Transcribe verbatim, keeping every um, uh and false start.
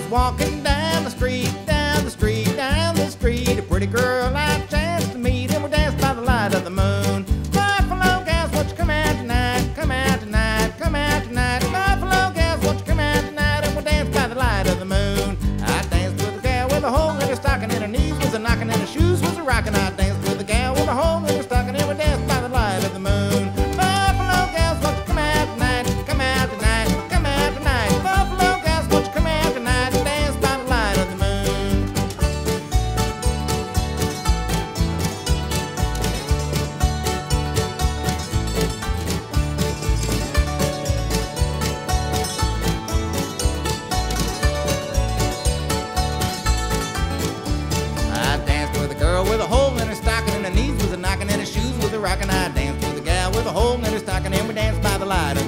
walking down the street, down the street, down the street. A pretty girl I chanced to meet, and we danced by the light of the moon. Buffalo gals, won't you come out tonight? Come out tonight, come out tonight. Buffalo gals, won't you come out tonight? And we'll dance by the light of the moon. I danced with a gal with a hole in her stocking, and her knees was a knocking, and her shoes was a rocking. I danced with a gal with a hole in her stocking, and we danced by the light of the moon. Buffalo gals, won't you come out tonight? Come out tonight, come out tonight. Buffalo gals, won't you come out tonight and dance by the light of the moon? I danced with a girl with a hole in her stocking, and her knees was a knocking, and her shoes was a rocking. I danced with a gal with a hole in her stocking, and we danced by the light of